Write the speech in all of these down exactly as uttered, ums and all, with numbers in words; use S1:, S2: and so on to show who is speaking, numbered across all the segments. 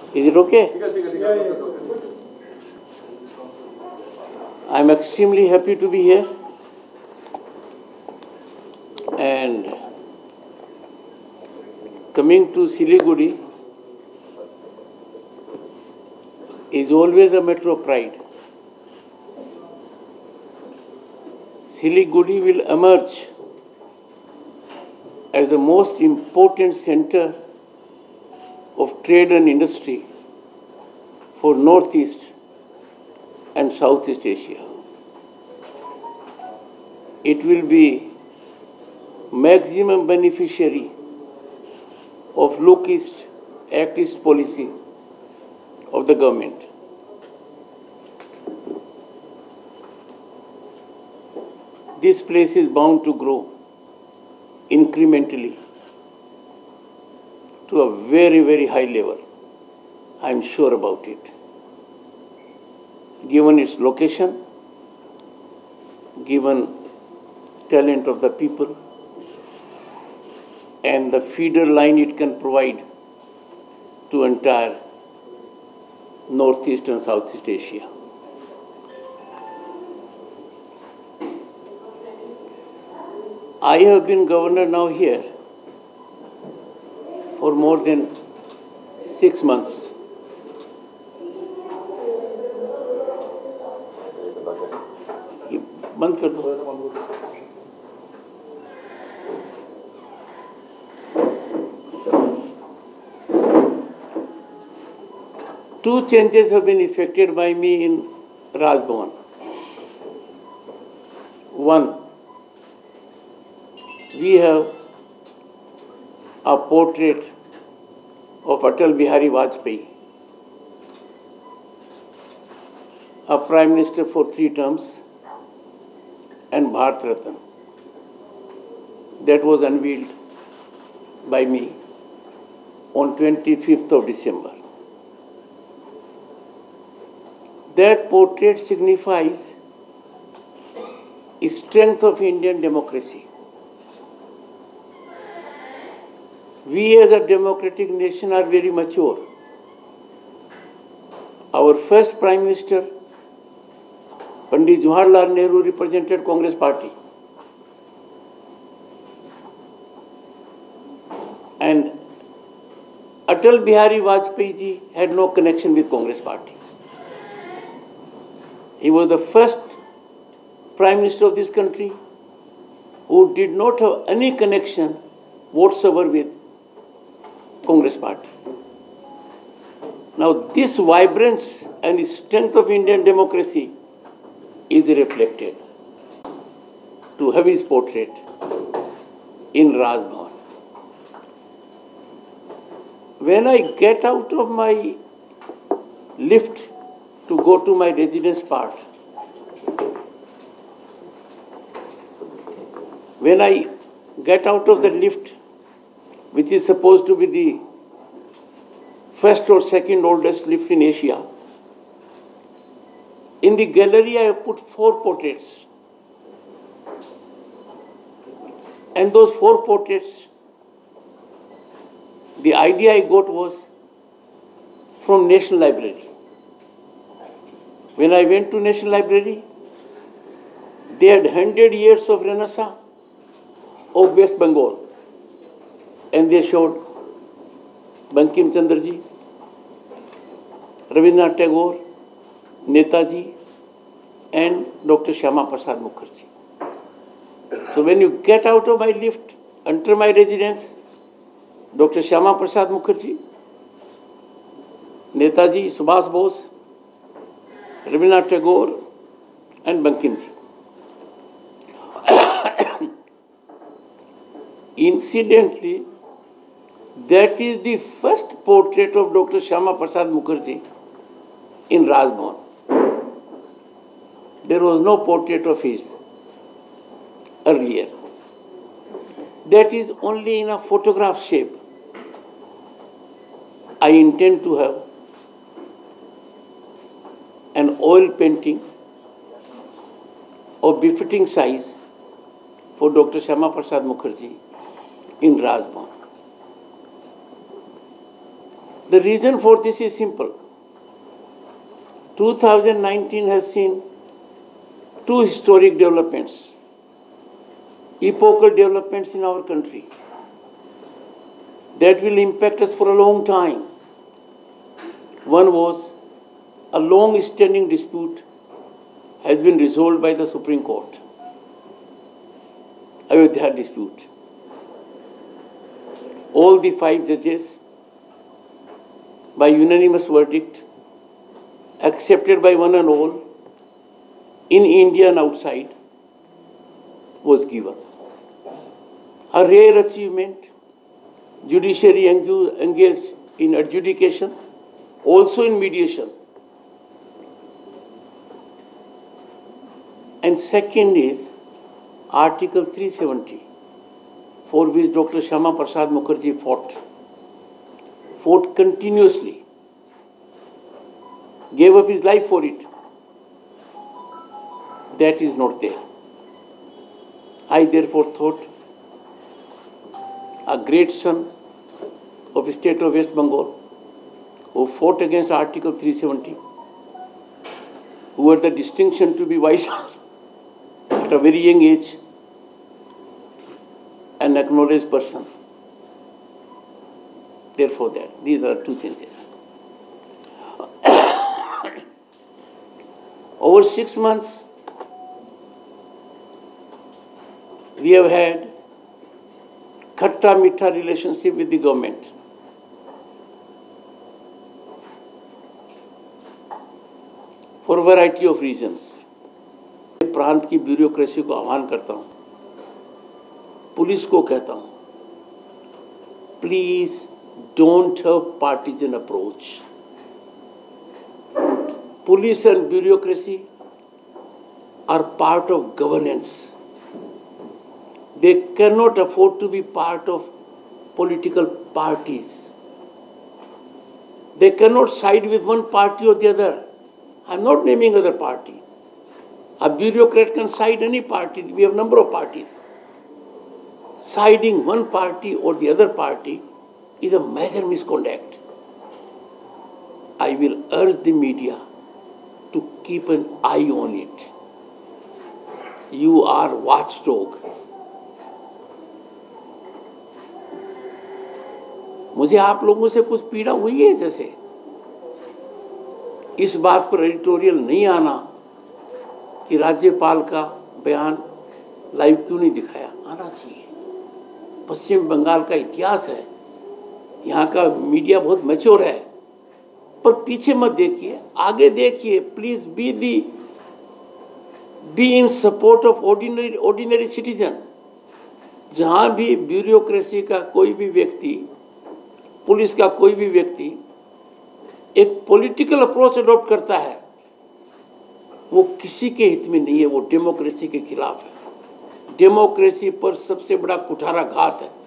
S1: Is it okay? I am extremely happy to be here, and coming to Siliguri is always a matter of pride. Siliguri will emerge as the most important center of trade and industry for Northeast and Southeast Asia. It will be maximum beneficiary of Look East, Act East policy of the government. This place is bound to grow incrementally to a very, very high level. I am sure about it. Given its location, given talent of the people, and the feeder line it can provide to entire Northeast and Southeast Asia. I have been governor now here for more than six months. ये बंद कर दो। Two changes have been effected by me in Raj Bhavan. One, we have a portrait of Atal Bihari Vajpayee, a Prime Minister for three terms and Bharat Ratna. That was unveiled by me on twenty-fifth of December. That portrait signifies the strength of Indian democracy. We as a democratic nation are very mature. Our first Prime Minister, Pandit Jawaharlal Nehru, represented Congress Party. And Atal Bihari Vajpayee ji had no connection with Congress Party. He was the first Prime Minister of this country who did not have any connection whatsoever with Congress Party. Now this vibrance and strength of Indian democracy is reflected to have his portrait in Raj Bhavan. When I get out of my lift to go to my residence part, when I get out of the lift, which is supposed to be the first or second oldest lift in Asia, in the gallery I have put four portraits. And those four portraits, the idea I got was from National Library. When I went to National Library, they had one hundred years of Renaissance of West Bengal. And they showed Bankim Chandra ji, Rabindranath Tagore, Netaji, and Doctor Shyama Prasad Mukherjee. So when you get out of my lift, enter my residence, Doctor Shyama Prasad Mukherjee, Netaji, Subhash Bose, Rabindranath Tagore, and Bankim ji. Incidentally, that is the first portrait of Doctor Shyama Prasad Mukherjee in Raj Bhavan. There was no portrait of his earlier. That is only in a photograph shape. I intend to have an oil painting of befitting size for Doctor Shyama Prasad Mukherjee in Raj Bhavan. The reason for this is simple. two thousand nineteen has seen two historic developments, epochal developments in our country that will impact us for a long time. One was a long-standing dispute has been resolved by the Supreme Court, Ayodhya dispute. All the five judges, by unanimous verdict, accepted by one and all, in India and outside, was given. A rare achievement, judiciary engaged in adjudication, also in mediation. And second is Article three seventy, for which Doctor Shyama Prasad Mukherjee fought, fought continuously, gave up his life for it. That is not there. I therefore thought a great son of the state of West Bengal who fought against Article three seventy, who had the distinction to be vice at a very young age, an acknowledged person. Therefore that, these are two changes. Over six months, we have had khatta mitha relationship with the government. For a variety of reasons. प्रांत की bureaucracy को आह्वान करता हूं, police को कहता हूं, please don't have partisan approach. Police and bureaucracy are part of governance. They cannot afford to be part of political parties. They cannot side with one party or the other. I'm not naming other party. A bureaucrat can side any party. We have a number of parties. Siding one party or the other party is a major misconduct. I will urge the media to keep an eye on it. You are watchdog. मुझे आप लोगों से कुछ पीड़ा हुई है जैसे इस बात पर एडिटोरियल नहीं आना कि राज्यपाल का बयान लाइव क्यों नहीं दिखाया, आना चाहिए. पश्चिम बंगाल का इतिहास है, यहाँ का मीडिया बहुत मैच्योर है, पर पीछे मत देखिए, आगे देखिए. Please be the be in support of ordinary ordinary citizen. जहाँ भी ब्यूरोक्रेसी का कोई भी व्यक्ति, पुलिस का कोई भी व्यक्ति एक पॉलिटिकल अप्रोच अडॉप्ट करता है, वो किसी के हित में नहीं है, वो डेमोक्रेसी के खिलाफ है. डेमोक्रेसी पर सबसे बड़ा कुठाराघात है.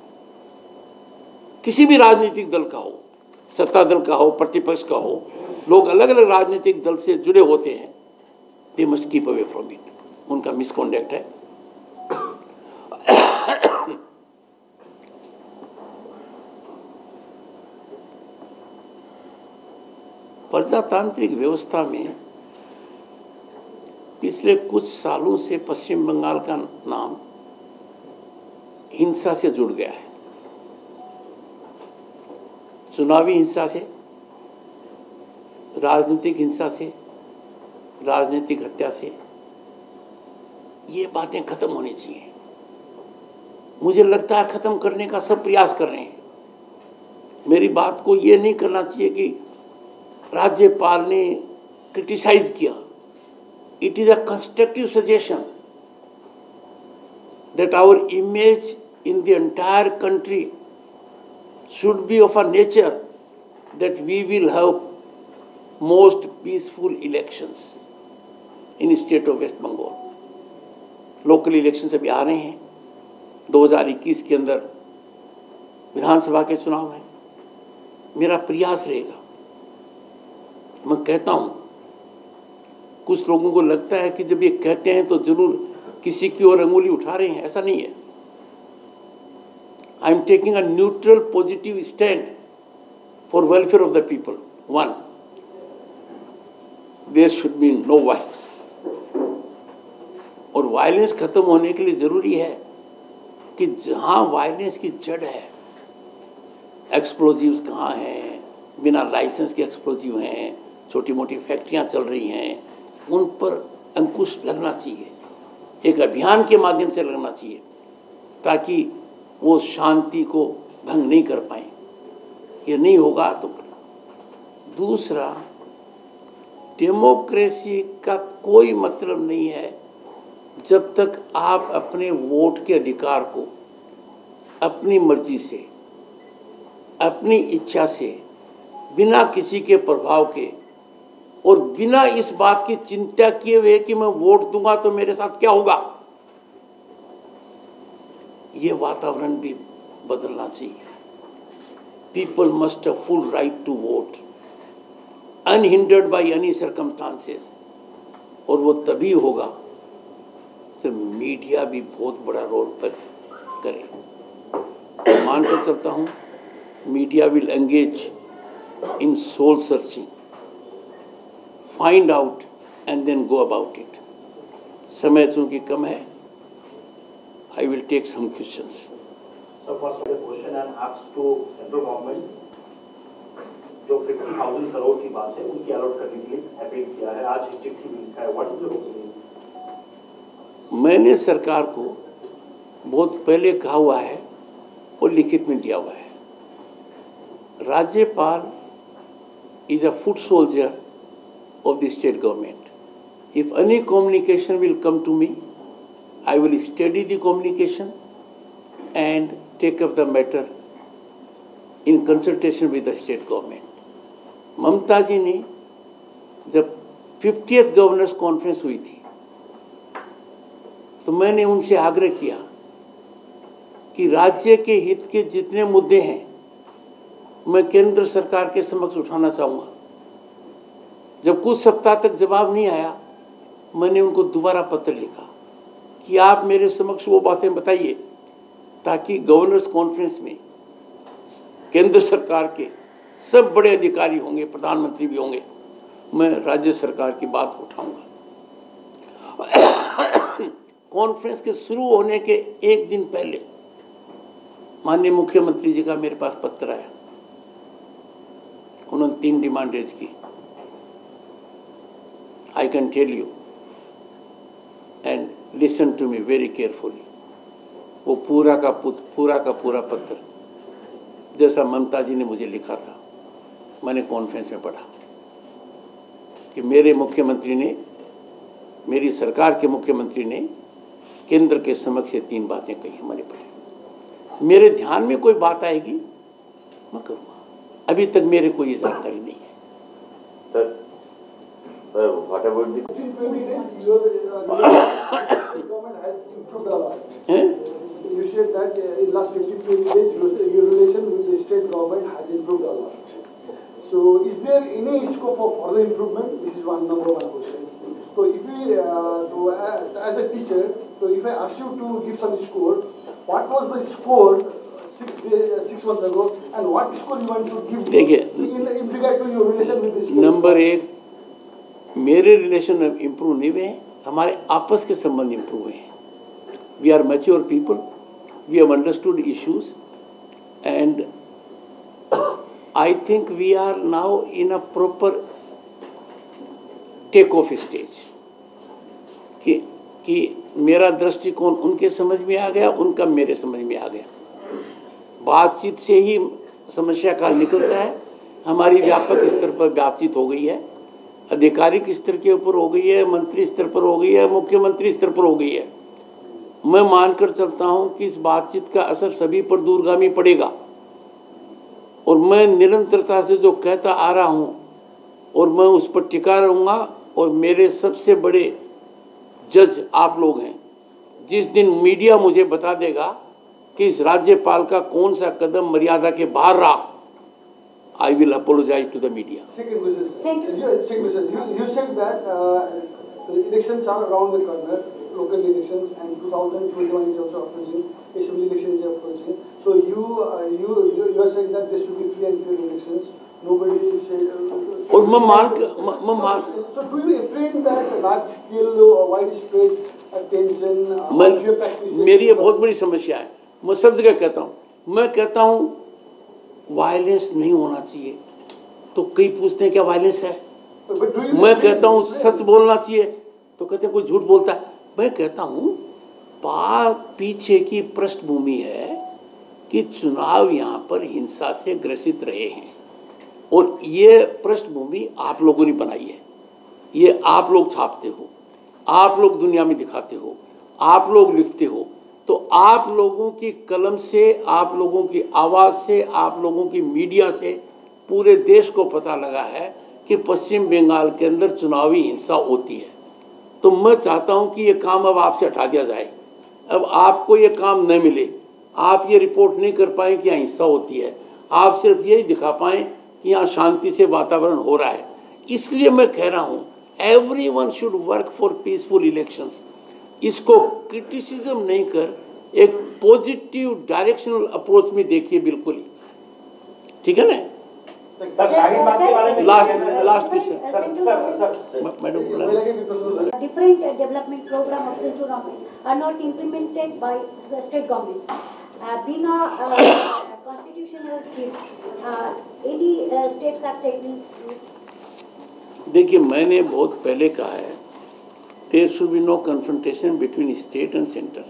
S1: किसी भी राजनीतिक दल का हो, सत्ता दल का हो, प्रतिपक्ष का हो, लोग अलग अलग राजनीतिक दल से जुड़े होते हैं. They must keep away from it. उनका मिसकॉन्डक्ट है. प्रजातांत्रिक व्यवस्था में पिछले कुछ सालों से पश्चिम बंगाल का नाम हिंसा से जुड़ गया है. चुनावी हिंसा से, राजनीतिक हिंसा से, राजनीतिक हत्या से. ये बातें खत्म होनी चाहिए. मुझे लगता है खत्म करने का सब प्रयास कर रहे हैं. मेरी बात को ये नहीं करना चाहिए कि राज्यपाल ने क्रिटिसाइज किया. It is a constructive suggestion that our image in the entire country should be of a nature that we will have most peaceful elections in the state of West Bengal. Local elections अभी आ रहे हैं. दो हज़ार इक्कीस के अंदर विधानसभा के चुनाव हैं. मेरा प्रयास रहेगा. मैं कहता हूँ, कुछ लोगों को लगता है कि जब ये कहते हैं तो जरूर किसी की ओर अंगुली उठा रहे हैं. ऐसा नहीं है. I am taking a neutral, positive stand for welfare of the people. One, there should be no violence. और वायलेंस खत्म होने के लिए जरूरी है कि जहां वायलेंस की जड़ है, एक्सप्लोजिव्स कहाँ हैं, बिना लाइसेंस के एक्सप्लोजिव हैं, छोटी मोटी फैक्ट्रियां चल रही हैं, उन पर अंकुश लगना चाहिए, एक अभियान के माध्यम से लगना चाहिए ताकि वो शांति को भंग नहीं कर पाए। ये नहीं होगा तो दूसरा, डेमोक्रेसी का कोई मतलब नहीं है जब तक आप अपने वोट के अधिकार को अपनी मर्जी से, अपनी इच्छा से, बिना किसी के प्रभाव के और बिना इस बात की चिंता किए हुए कि मैं वोट दूंगा तो मेरे साथ क्या होगा, ये वातावरण भी बदलना चाहिए। People must have full right to vote, unhindered by any circumstances, और वो तभी होगा जब मीडिया भी बहुत बड़ा रोल करे। मानकर चलता हूँ media will engage in soul searching, find out and then go about it. समय चूंकि कम है, I will take some questions.
S2: So first the question and asked to central government, जो फिफ्टी थाउजेंड करोड़ की बात है उनकी अलॉट करने के लिए अपील किया है, आज एक चिट्ठी भी लिखा है, व्हाट इज योर ओपिनियन?
S1: मैंने सरकार को बहुत पहले कहा हुआ है और लिखित में दिया हुआ है, राज्यपाल is a foot soldier of the state government. If any communication will come to me, I will study the communication and take up the matter in consultation with the state government. ममता जी ने जब fiftieth governors conference हुई थी तो मैंने उनसे आग्रह किया कि राज्य के हित के जितने मुद्दे हैं मैं केंद्र सरकार के समक्ष उठाना चाहूँगा। जब कुछ सप्ताह तक जवाब नहीं आया, मैंने उनको दोबारा पत्र लिखा कि आप मेरे समक्ष वो बातें बताइए ताकि गवर्नर्स कॉन्फ्रेंस में केंद्र सरकार के सब बड़े अधिकारी होंगे, प्रधानमंत्री भी होंगे, मैं राज्य सरकार की बात उठाऊंगा। कॉन्फ्रेंस के शुरू होने के एक दिन पहले माननीय मुख्यमंत्री जी का मेरे पास पत्र आया। उन्होंने तीन डिमांड रेज की। I can tell you and listen to me very carefully. वो पूरा का पूरा का पूरा पत्र जैसा ममता जी ने मुझे लिखा था मैंने कॉन्फ्रेंस में पढ़ा कि मेरे मुख्यमंत्री ने, मेरी सरकार के मुख्यमंत्री ने केंद्र के समक्ष तीन बातें कही। हमारे पढ़े, मेरे ध्यान में कोई बात आएगी मैं करूँगा। अभी तक मेरे को ये जानकारी नहीं है।
S3: Sir, sir what about the
S4: You said that uh, in last fifteen twenty days your relation with the state government has improved a lot. So is there any scope for further improvement? This is one number one question. So if we, uh, to, uh, as a teacher, so if I ask you to give some score, what was the score six days, uh, six months ago, and what score you want to give in, in regard to your relation with the state?
S1: Number एक, मेरे relation improve नहीं हुए, हमारे आपस के संबंध improve हुए हैं। We are mature people. We have understood issues, and I think we are now in a proper take-off stage. कि कि मेरा दृष्टिकोण उनके समझ में आ गया, उनका मेरे समझ में आ गया। बातचीत से ही समस्या का निकलता है। हमारी व्यापक स्तर पर बातचीत हो गई है, आधिकारिक स्तर के ऊपर हो गई है, मंत्री स्तर पर हो गई है, मुख्यमंत्री स्तर पर हो गई है। मैं मानकर चलता हूं कि इस बातचीत का असर सभी पर दूरगामी पड़ेगा, और मैं निरंतरता से जो कहता आ रहा हूं और मैं उस पर टिका रहूँगा, और मेरे सबसे बड़े जज आप लोग हैं। जिस दिन मीडिया मुझे बता देगा कि इस राज्यपाल का कौन सा कदम मर्यादा के बाहर रहा, I will apologise to the media.
S4: Second question, sir. You, second question. You, you said that uh, the elections are around the corner, local elections, and two thousand twenty-one is also approaching, assembly election is approaching. So you, uh, you, you, you are saying that there should be free and fair elections. Nobody said. Uh,
S1: और मैं मान मैं मैं मान
S4: So do you apprehend that large scale, uh, widespread attention, uh,
S1: मैं
S4: unfair practices?
S1: मेरी ये बहुत बड़ी समस्या है। मैं सब जगह कहता हूँ, मैं कहता हूँ वायलेंस नहीं होना चाहिए, तो कई पूछते हैं क्या वायलेंस है।
S4: But- but do you
S1: मैं
S4: apprehend-
S1: कहता हूँ सच बोलना चाहिए, तो कहते हैं कोई झूठ बोलता है। मैं कहता हूँ पा पीछे की पृष्ठभूमि है कि चुनाव यहाँ पर हिंसा से ग्रसित रहे हैं, और ये पृष्ठभूमि आप लोगों ने बनाई है। ये आप लोग छापते हो, आप लोग दुनिया में दिखाते हो, आप लोग लिखते हो, तो आप लोगों की कलम से, आप लोगों की आवाज़ से, आप लोगों की मीडिया से पूरे देश को पता लगा है कि पश्चिम बंगाल के अंदर चुनावी हिंसा होती है। तो मैं चाहता हूं कि ये काम अब आपसे हटा दिया जाए। अब आपको ये काम न मिले, आप ये रिपोर्ट नहीं कर पाएँ कि यहाँ हिंसा होती है, आप सिर्फ यही दिखा पाएँ कि यहाँ शांति से वातावरण हो रहा है। इसलिए मैं कह रहा हूँ everyone should work for peaceful elections. इसको क्रिटिसिज्म नहीं कर एक पॉजिटिव डायरेक्शनल अप्रोच में देखिए, बिल्कुल ही ठीक है ना।
S2: सर शाहीन बाग के बारे में
S1: last last question
S2: sir sir sir
S1: madam बोला।
S5: Different uh, development program of central government are not implemented by the state government. Uh, being a uh, constitutional chief, uh, any uh, steps have taken?
S1: देखिए मैंने बहुत पहले कहा है there should be no confrontation between state and centre.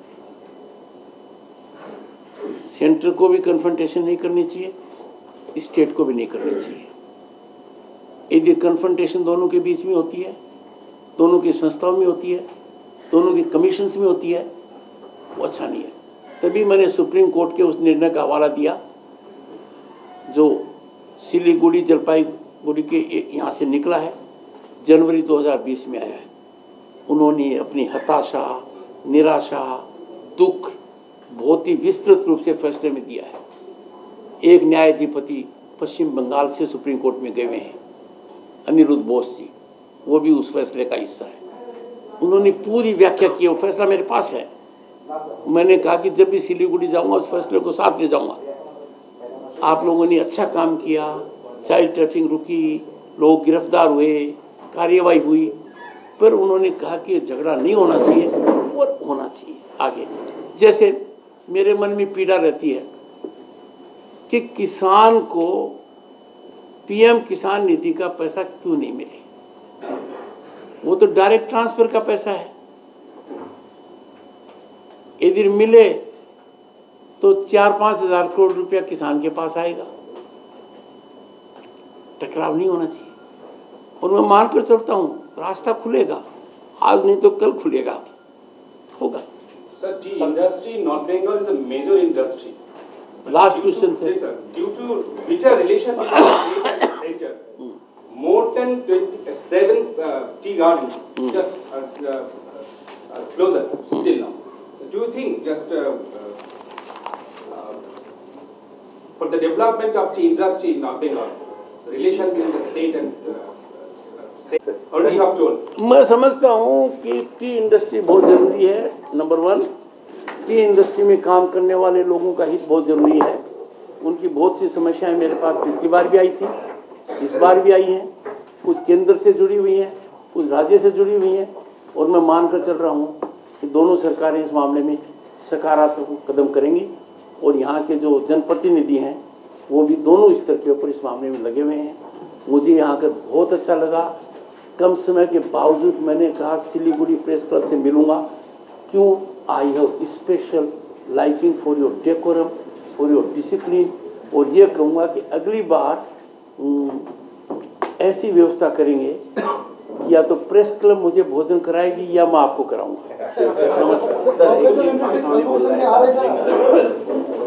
S1: Centre को भी confrontation नहीं करनी चाहिए, स्टेट को भी नहीं करनी चाहिए। यदि कन्फ्रंटेशन दोनों के बीच में होती है, दोनों की संस्थाओं में होती है, दोनों की कमीशंस में होती है, वो अच्छा नहीं है। तभी मैंने सुप्रीम कोर्ट के उस निर्णय का हवाला दिया जो सिलीगुड़ी जलपाईगुड़ी के यहाँ से निकला है, जनवरी दो हज़ार बीस में आया है। उन्होंने अपनी हताशा, निराशा, दुख बहुत ही विस्तृत रूप से फैसले में दिया है। एक न्यायाधिपति पश्चिम बंगाल से सुप्रीम कोर्ट में गए हुए हैं, अनिरुद्ध बोस जी, वो भी उस फैसले का हिस्सा है। उन्होंने पूरी व्याख्या की, वो फैसला मेरे पास है। मैंने कहा कि जब भी सिलीगुड़ी जाऊंगा उस फैसले को साथ ले जाऊंगा। आप लोगों ने अच्छा काम किया, चाइल्ड ट्रैफिकिंग रुकी, लोग गिरफ्तार हुए, कार्यवाही हुई, पर उन्होंने कहा कि ये झगड़ा नहीं होना चाहिए और होना चाहिए आगे। जैसे मेरे मन में पीड़ा रहती है कि किसान को पीएम किसान निधि का पैसा क्यों नहीं मिले। वो तो डायरेक्ट ट्रांसफर का पैसा है, यदि मिले तो चार पांच हजार करोड़ रुपया किसान के पास आएगा। टकराव नहीं होना चाहिए, और मैं मानकर चलता हूँ रास्ता खुलेगा, आज नहीं तो कल खुलेगा, होगा।
S6: Sir, tea industry in North Bengal is a major industry.
S1: Last question से
S6: Yes, sir. Due to bitter relation between state and center, more than twenty-seven uh, tea gardens just uh, uh, uh, closer still now. So do you think just uh, uh, uh, for the development of tea industry in North Bengal, the relation between the state and uh, uh, already you have told.
S1: मैं समझता हूँ कि T industry बहुत ज़रूरी है। Number one, T industry में काम करने वाले लोगों का हित बहुत ज़रूरी है। उनकी बहुत सी समस्याएं मेरे पास पिछली बार भी आई थी, इस बार भी आई हैं। कुछ केंद्र से जुड़ी हुई हैं, कुछ राज्य से जुड़ी हुई हैं, और मैं मानकर चल रहा हूँ कि दोनों सरकारें इस मामले में सकारात्मक कदम करेंगी, और यहाँ के जो जनप्रतिनिधि हैं वो भी दोनों स्तर के ऊपर इस मामले में लगे हुए हैं। मुझे यहाँ आकर बहुत अच्छा लगा। कम समय के बावजूद मैंने कहा सिलीगुड़ी प्रेस क्लब से मिलूँगा, क्यों, I have special liking for your decorum, for your discipline, और ये कहूँगा कि अगली बार ऐसी व्यवस्था करेंगे या तो प्रेस क्लब मुझे भोजन कराएगी या मैं आपको कराऊंगा।
S4: नमस्कार।